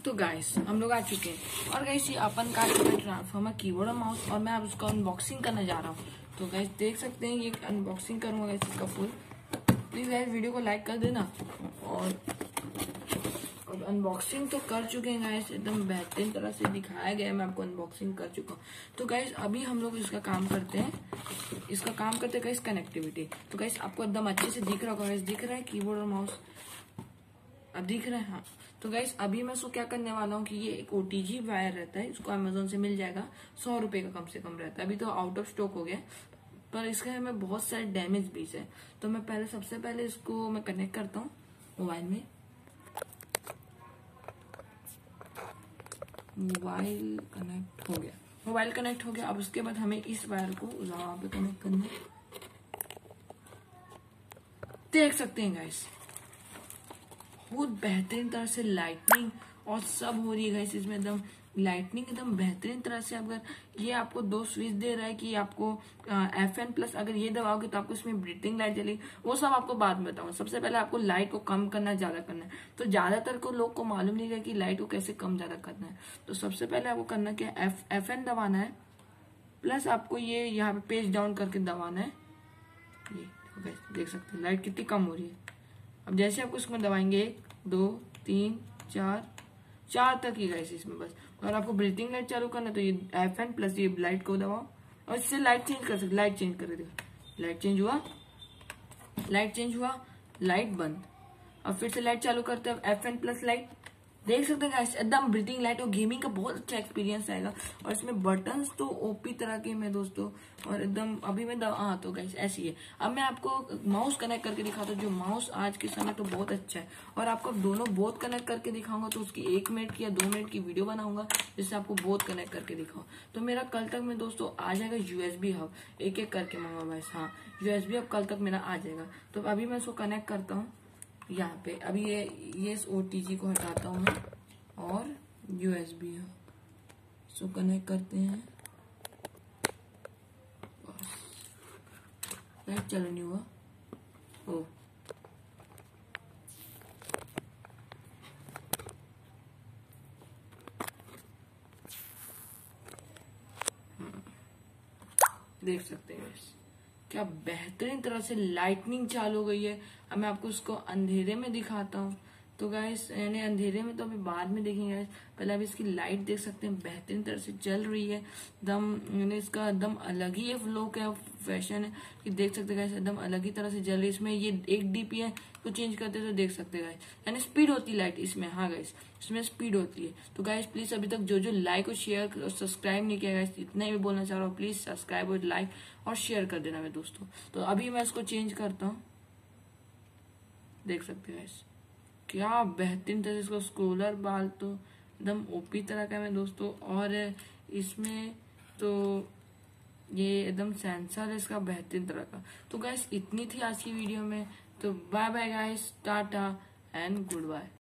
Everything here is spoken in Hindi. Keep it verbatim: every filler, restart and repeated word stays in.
तो गाइस हम लोग आ चुके हैं और गाइस ये अपन का ट्रांसफॉर्मर कीबोर्ड और माउस और मैं अब उसका अनबॉक्सिंग करने जा रहा हूँ। तो गाइस देख सकते हैं ये अनबॉक्सिंग करूंगा गाइस इसका फुल। प्लीज गाइस वीडियो को लाइक कर देना। और अब अनबॉक्सिंग तो कर चुके हैं गाइस, एकदम बेहतरीन तरह से दिखाया गया है, मैं आपको अनबॉक्सिंग कर चुका हूँ। तो गाइस अभी हम लोग इसका काम करते हैं, इसका काम करते हैं गाइस कनेक्टिविटी। तो गाइस आपको एकदम अच्छे से दिख रहा होगा, गाइस दिख रहा है कीबोर्ड और माउस, अब दिख रहा है। हाँ तो गाइस अभी मैं इसको क्या करने वाला हूँ कि ये एक ओटीजी वायर रहता है, इसको अमेजोन से मिल जाएगा, सौ रुपए का कम से कम रहता है। अभी तो आउट ऑफ स्टॉक हो गया, पर इसके में बहुत सारे डैमेज पीस है। तो मैं पहले सबसे पहले इसको मैं कनेक्ट करता हूँ मोबाइल में। मोबाइल कनेक्ट हो गया, मोबाइल कनेक्ट हो गया। अब उसके बाद हमें इस वायर को वहां पे कनेक्ट करना है। देख सकते हैं गाइस बहुत बेहतरीन तरह से लाइटनिंग और सब हो रही है गाइस, इसमें एकदम लाइटनिंग एकदम बेहतरीन तरह से। अगर ये आपको दो स्विच दे रहा है कि आपको एफ एन प्लस अगर ये दबाओगे तो आपको इसमें ब्लिंकिंग लाइट जलेगी, वो सब आपको बाद में बताऊंगा। सबसे पहले आपको लाइट को कम करना है, ज्यादा करना है। तो ज्यादातर को लोग को मालूम नहीं है कि लाइट को कैसे कम ज्यादा करना है। तो सबसे पहले आपको करना क्या है, एफ एन दबाना है, प्लस आपको ये यहाँ पे पेज डाउन करके दबाना है। ये देख सकते हैं लाइट कितनी कम हो रही है। अब जैसे आपको इसमें दबाएंगे एक दो तीन चार चार तक ही गाइस इसमें बस। और आपको ब्रीथिंग लाइट चालू करना है तो ये एफ एन प्लस ये लाइट को दबाओ और इससे लाइट चेंज कर सकते, लाइट चेंज कर देखो, लाइट चेंज हुआ, लाइट चेंज हुआ, लाइट बंद। अब फिर से लाइट चालू करते हैं, एफ एन प्लस लाइट, देख सकते हैं गाइस एकदम ब्रीथिंग लाइट और गेमिंग का बहुत अच्छा एक्सपीरियंस आएगा। और इसमें बटन्स तो ओपी तरह के में दोस्तों, और एकदम अभी मैं हाँ तो गाइस ऐसी है। अब मैं आपको माउस कनेक्ट करके दिखाता हूँ, जो माउस आज के समय तो बहुत अच्छा है। और आपको दोनों बोथ कनेक्ट करके दिखाऊंगा, तो उसकी एक मिनट की या दो मिनट की वीडियो बनाऊंगा जिससे आपको बोथ कनेक्ट करके दिखाऊं। तो मेरा कल तक में दोस्तों आ जाएगा यूएसबी हब, एक एक करके मंगवा गाइस। हाँ यूएसबी हब कल तक मेरा आ जाएगा। तो अभी मैं इसको कनेक्ट करता हूँ यहाँ पे। अभी ये ये इस ओटीजी को हटाता हूँ मैं और यूएसबी है, इसको कनेक्ट करते हैं। लाइट चालू नहीं हुआ, ओ देख सकते हैं क्या बेहतरीन तरह से लाइटनिंग चालू हो गई है। अब मैं आपको उसको अंधेरे में दिखाता हूँ। तो गाइस यानी अंधेरे में तो अभी बाद में देखेंगे गाइस, पहले अभी इसकी लाइट देख सकते हैं बेहतरीन तरह से चल रही है। दम यानी इसका एकदम अलग ही लुक है, फैशन है कि देख सकते हैं गाइस एकदम अलग ही तरह से जल रही है। इसमें ये एक डीपी है तो चेंज करते तो देख सकते हैं गाइस, यानी स्पीड होती है लाइट इसमें। हाँ गाइस इसमें स्पीड होती है। तो गाइस प्लीज अभी तक जो जो लाइक और शेयर और सब्सक्राइब नहीं किया गाइस, इतना ही बोलना चाह रहा हूँ, प्लीज सब्सक्राइब और लाइक और शेयर कर देना मेरे दोस्तों। तो अभी मैं इसको चेंज करता हूँ, देख सकते हैं गाइस क्या बेहतरीन तरह से इसको स्क्रोलर बाल तो एकदम ओपी तरह का है दोस्तों। और इसमें तो ये एकदम सेंसर है इसका बेहतरीन तरह का। तो गाइस इतनी थी आज की वीडियो में। तो bye bye guys, tata and good bye.